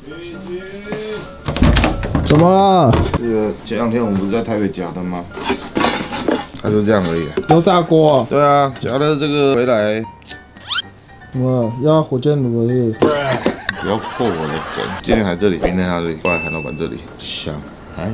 怎么了？ 这个前两天我们不是在台北夹的吗？它就这样而已。 油炸锅。 对啊，夹的这个回来。 怎么了？要火箭炉了是？ 不要破我的梗。今天还这里，明天还这里，后来韩老板这里，香。哎。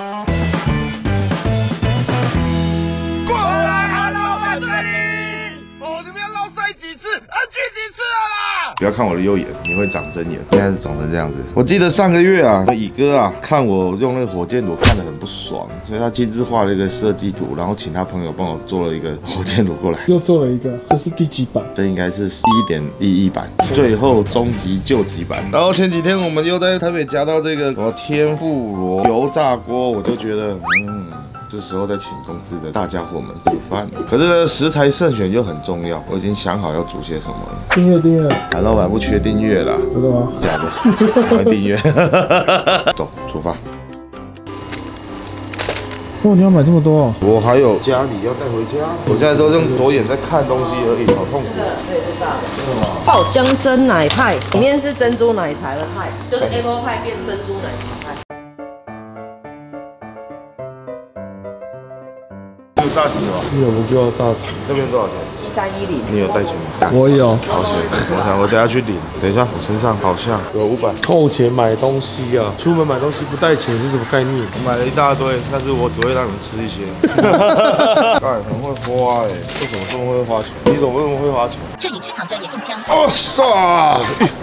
不要看我的右眼，你会长真眼。现在是长成这样子。我记得上个月啊，乙哥啊，看我用那个火箭炉看得很不爽，所以他亲自画了一个设计图，然后请他朋友帮我做了一个火箭炉过来。 又做了一个，这是第几版？ 这应该是1.11版，最后终极救急版。然后前几天我们又在台北夹到这个什么天妇罗油炸锅，我就觉得这时候再请公司的大家伙们煮饭了。可是呢，食材慎选又很重要，我已经想好要煮些什么了。 订阅。 韩老板不缺订阅啦， 真的吗？ 假的，我会订阅。走，出发。 哇，你要买这么多？ 我还有家里要带回家。我现在都用左眼在看东西而已，好痛苦。 这也是炸的。真的吗？爆姜蒸奶派，里面是珍珠奶茶的派，就是 apple 派变珍珠奶茶派。 有炸鸡吗？ 有，我就要炸鸡。 这边多少钱 1310。 你有带钱吗？ 我有。 好险！我等下去领。等一下，我身上好像有500。 扣钱买东西啊！出门买东西不带钱是什么概念？ 我买了一大堆，但是我只会让你们吃一些。哎，很会花哎！为什么这么会花钱？你怎么这么会花钱？ 摄影师躺着也中枪。 哦唰！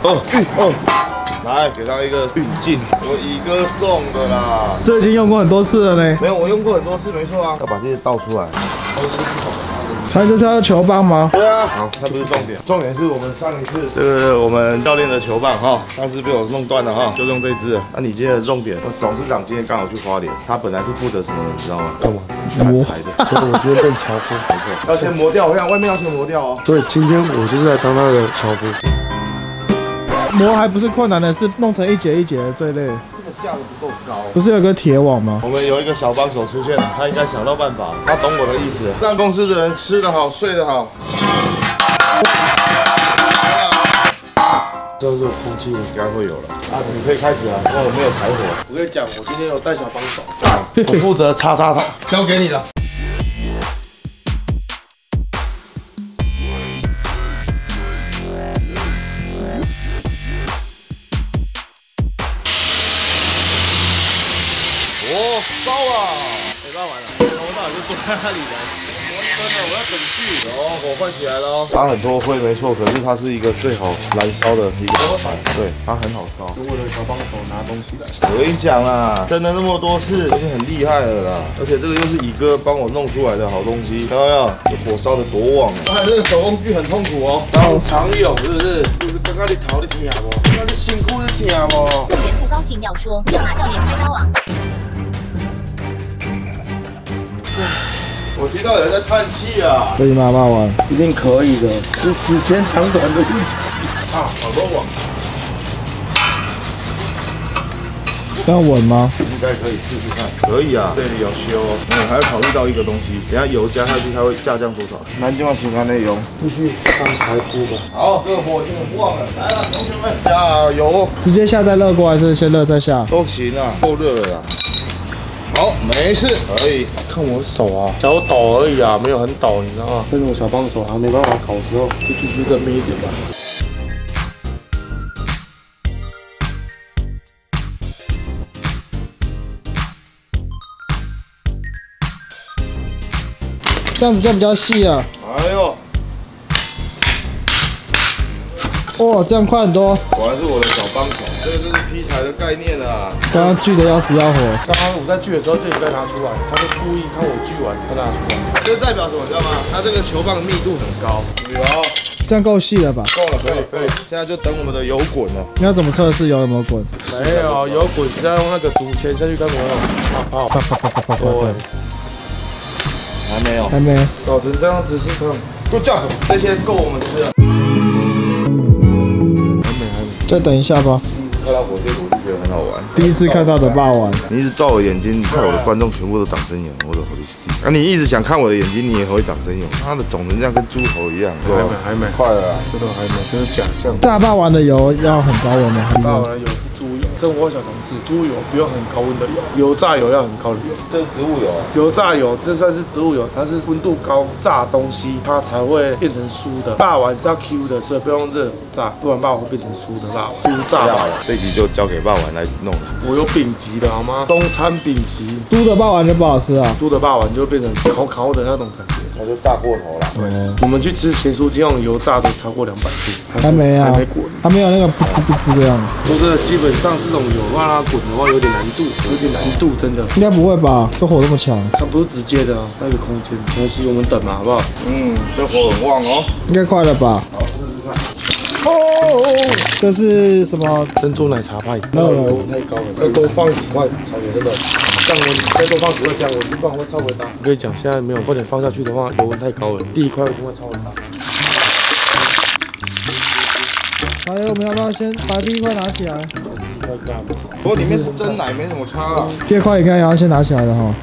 来，给他一个运镜，我乙哥送的啦。 这已经用过很多次了呢。 没有，我用过很多次，没错啊。要把这些倒出来。 穿这是要球棒吗？ 对啊。好，那不是重点，重点是我们上一次这个我们教练的球棒哈，上次被我弄断了哈，就用这支。那你今天的重点，我董事长今天刚好去花莲，他本来是负责什么的，你知道吗？ 干嘛？ 磨裁的。 所以我今天被樵夫。 没错，要先磨掉，我想外面要先磨掉哦。 所以今天我就是来当他的樵夫。 磨还不是困难的，是弄成一节一节的最累。 这个架子不够高。 不是有个铁网吗？ 我们有一个小帮手出现了，他应该想到办法，他懂我的意思，让公司的人吃得好，睡得好。 这是有空气， 应该会有了。啊，你可以开始了，因为我没有柴火。 我跟你讲，我今天有带小帮手， 我负责擦它，交给你了。烧啊！没办法了，我到底就坐在那里了。真的，我要等剧。哦，火换起来了哦。它很多灰没错，可是它是一个最好燃烧的一个。对，它很好烧。 我的小帮手拿东西来。 我跟你讲啦，蒸了那么多次，已经很厉害了啦。而且这个又是乙哥帮我弄出来的好东西，看到没有？这火烧的多旺啊！看这个手工具很痛苦哦，当常有是不是？就是刚刚你逃你听不？那是辛苦你听不？ 教练不高兴要说，要拿教练开刀啊！ 我听到有人在叹气啊！ 可以吗，骂完？ 一定可以的，是时间长短的问题。 啊，好多网， 这样稳吗？ 应该可以试试看。可以啊，这里有修。还要考虑到一个东西，等下油加下去，它会下降多少？南京话喜欢内容， 继续当柴夫吧。 好，这个火已经很旺了，来了，同学们，加油！ 直接下再热锅还是先热再下？ 都行啊，够热了啦。好，没事，可以。 看我手啊，小抖而已啊，没有很抖，你知道吗？但是我小帮手还没办法烤的时候，就继续更密一点吧。 这样子就比较细啊。 哎呦， 哇，这样快很多。 果然是我的小帮手，这个就是劈柴的概念啊。 刚刚锯的要死要活。 刚刚我在锯的时候就应该拿出来，他就故意看我锯完再拿出来。 这代表什么，你知道吗？它这个球棒的密度很高。有， 这样够细了吧？ 够了，可以。现在就等我们的油滚了。 你要怎么测试油有没有滚？ 没有，油滚是要用那个竹签下去跟我泡泡。对。 还没有， 还没。 搞成这样子是成够叫，这些够我们吃了。还没。 再等一下吧。 看到火箭炉就觉得很好玩。 第一次看到的霸王。 你一直照我眼睛，你看我的观众全部都长真眼，我的好意思。那你一直想看我的眼睛，你也会长真眼。他的肿成这样，跟猪头一样。 还没， 快了啦， 这都还没，这是假象。 炸霸王的油要很高温吗？ 霸王油是猪油， 生活小常识，猪油不用很高温的油，油炸油要很高的油。 这是植物油啊。 油炸油这算是植物油，它是温度高炸东西，它才会变成酥的。霸王是要 Q 的，所以不用热火炸，不然霸王会变成酥的霸王。猪炸霸王， 这集就交给霸王来弄了。 我有丙级的好吗？中餐丙级， 猪的霸王就不好吃啊。 猪的霸王就变成烤烤的那种感觉。 那就炸过头了。 对， 我们去吃咸酥鸡，用油炸都超过200度， 还没啊， 还没滚， 还没有那个噗噗噗这样。 说真的，基本上这种油让它滚的话有点难度，真的。 应该不会吧？这火这么强， 它不是直接的啊，它有个空间。没关系，我们等嘛，好不好？ 这火很旺哦。 应该快了吧？ 好，试试看。 这是什么？ 珍珠奶茶派， 那油太高了，要多放几块才有那个降温，再多放几块降温，不然会超微大。我跟你讲，现在没有快点放下去的话，油温太高了，第一块一定会超微大。 还有，我们要不要先把第一块拿起来？ 不过里面是真奶，没什么差啦。 第二块应该也要先拿起来的哈。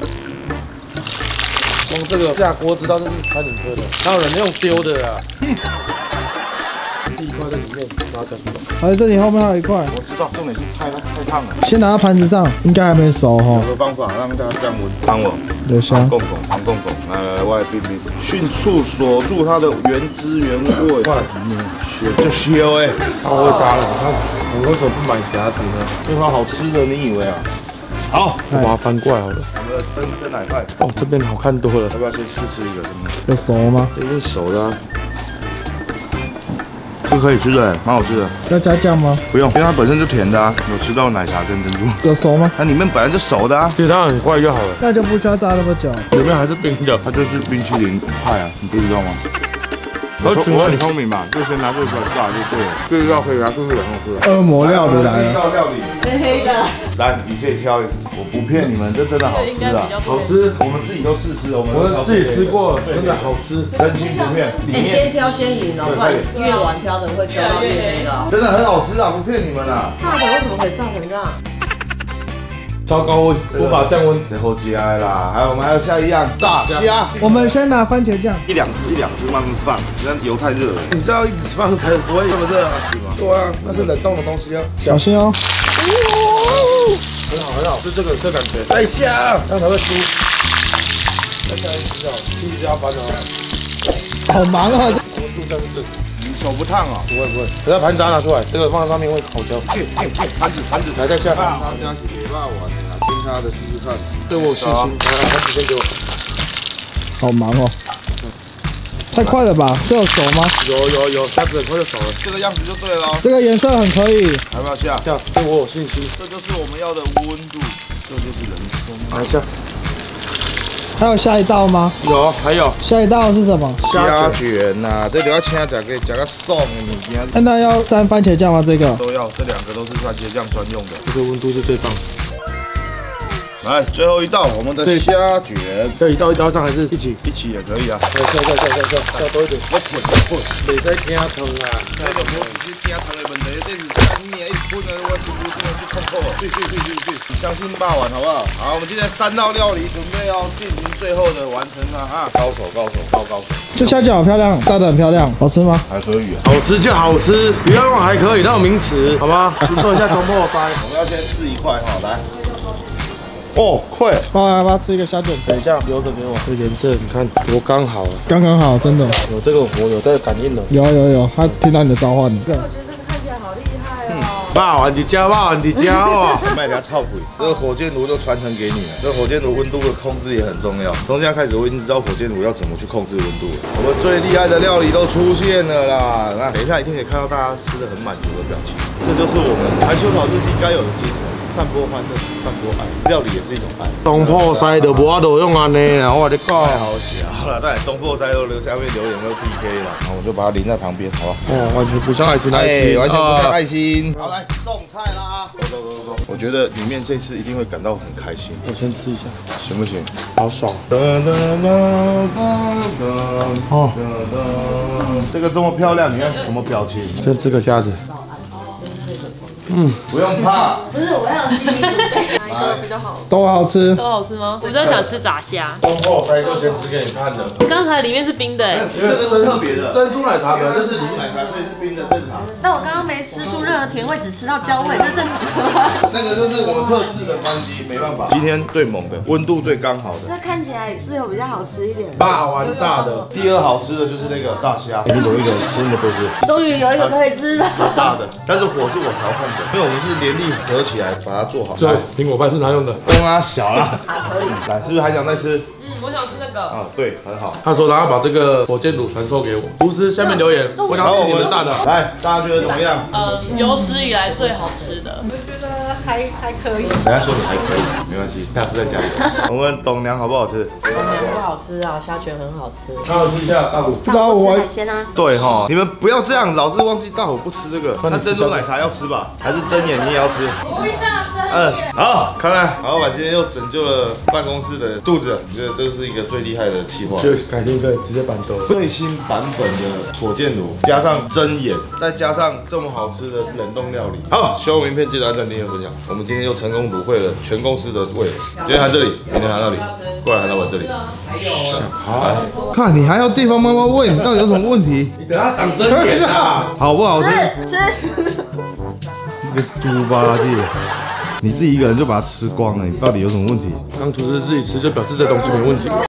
从这个下锅知道这是餐饮科的，哪有人用丢的啊？第一块在里面，拿下去。 还有这里后面还有一块， 我知道，重点是太烫了。 先拿到盘子上，应该还没熟哈。 有个方法让它降温，帮我。 留下。 公，来，我来冰，迅速锁住它的原汁原味。哇，就修哎， 超会搭了，我为什么不买匣子呢？ 这它好吃的，你以为啊？好， 我把它翻过来好了。 我们的真奶派， 哦，这边好看多了。 要不要先试一个？ 有熟吗？ 这已经熟的啊。是可以吃的，蛮好吃的。 要加酱吗？ 不用，因为它本身就甜的啊。有吃到奶茶跟珍珠， 有熟吗？ 它里面本来就熟的啊。 其实它很快就好了， 那就不需要炸那么久。 里面还是冰的。 它就是冰淇淋派啊，你不知道吗？ 我很聪明嘛，就先拿这个炸就对了。这个料可以拿出去很好吃。 恶魔料理来了。 道料理， 黑黑的。 来，你可以挑一个，我不骗你们，这真的好吃啊，好吃，我们自己都试吃，我自己吃过，真的好吃， 真心不骗。里面先挑先赢哦，不然越晚挑的会挑到越黑的。 真的很好吃啊，不骗你们啊。 炸的为什么可以炸成这样？ 超高温，无法降温。 最后加啦，还有我们还有下一样炸虾， 我们先拿番茄酱， 一两只慢慢放，那油太热了。 你知道一直放才不会这么热啊？对啊，那是冷冻的东西啊。 小心哦。 很好，是这个感觉。再下，这样才会酥。再下一只啊，第一只要翻了。 好忙啊！ 温度降是。 你手不烫啊？ 不会，等下盘子拿出来，这个放在上面会烤焦。 盘子来再下。 大家是别骂我，听他的试试看。 对我有信心。来，盘子先给我。 好忙哦。太快了吧？这有熟吗？ 有，下子很快就熟了。 这个样子就对了。 这个颜色很可以。 要不要下？ 下，对我有信心。 这就是我们要的温度，这就是人生。 来下。 还有下一道吗？ 有，还有。 下一道是什么？ 虾卷呐，这就要请吃个加个爽的物件。 那要沾番茄酱吗？这个都要，这两个都是番茄酱专用的。 这个温度是最棒的。 来，最后一道我们的虾卷， 要一道上还是一起也可以啊。 下多一点。我滚，没在惊疼啊。 这个不是惊疼的问题，这是干你一滚了，我几乎真的是痛苦了。对，你相信霸王好不好？好，我们今天3道料理准备要进行最后的完成了哈。高手。 这虾饺好漂亮，炸得很漂亮，好吃吗？ 还可以啊。 好吃就好吃，不要用还可以那种名词，好吗？做一下中破塞。 我们要先试一块哈，来。哦，快！ 爸爸要不要吃一个虾卷？ 等一下，留着给我。这颜色你看多刚好啊！ 刚刚好，真的。 有这个火，有这个感应的。 有，他听到你的召唤了。 我觉得这个看起来好厉害哦。 霸王的家哦！ 卖给他操鬼，这个火箭炉就传承给你了。这个火箭炉温度的控制也很重要。从现在开始，我已经知道火箭炉要怎么去控制温度了。我们最厉害的料理都出现了啦！那等一下一定可以看到大家吃的很满足的表情。这就是我们排球岛日记该有的精神。散播欢乐，散播爱，料理也是一种爱。 东破塞就无法度用安尼啦，我跟你讲。 太好笑了，当然东破塞都下面留言都 PK 了，然后我就把它淋在旁边，好吧？ 哦，完全不像爱心， 完全不像爱心。好，来送菜啦！走。我觉得里面这次一定会感到很开心。 我先吃一下， 行不行？ 好爽。 哦，这个这么漂亮，你看什么表情？ 先吃个虾子。 不用怕。 不是，我要有心理准备。 哪一个比较好？ 都好吃。 都好吃吗？我比较想吃炸虾。 东破塞就先吃给你看的。 刚才里面是冰的哎。 这个是特别的珍珠奶茶， 这是珍珠奶茶，所以是冰的，正常。 但我刚刚没吃出任何甜味，只吃到焦味，这正常。 那个就是我们特制的关系，没办法。今天最猛的，温度最刚好的。 这看起来是有比较好吃一点。 霸王炸的， 第二好吃的就是那个大虾，你怎么一个人吃那么多只？ 终于有一个可以吃了。 炸的，但是火是我调控的，因为我们是联力合起来把它做好。 这苹果派是哪用的？ 东啊小啦，来，是不是还想再吃？ 我想吃那个。 啊，对，很好。 他说他要把这个火箭卤传授给我。厨师下面留言，我想吃你们炸的。 来，大家觉得怎么样？ 有史以来最好吃的。 我觉得还可以。 人家说你还可以，没关系，下次再加油。我问董娘好不好吃？ 不好吃啊，虾卷很好吃。 刚好吃一下大虎。 不知道我海鲜啊。 对哈，你们不要这样，老是忘记大伙不吃这个。那珍珠奶茶要吃吧？还是睁眼你也要吃？好，看来老板今天又拯救了办公室的肚子，我觉得这是一个最厉害的企划。 就改天可以直接板豆。 最新版本的火箭炉，加上睁眼，再加上这么好吃的冷冻料理。好，喜欢我影片记得按赞、订阅、分享。我们今天又成功卤会了全公司的胃。今天含这里，明天含那里，过来含老板这里。 好， 看你还要地方妈妈喂，你到底有什么问题？ 你等下长睁眼啊！ 好不好吃？ 吃。 一个猪八戒，你自己一个人就把它吃光了，你到底有什么问题？ 当厨师自己吃，就表示这东西没问题。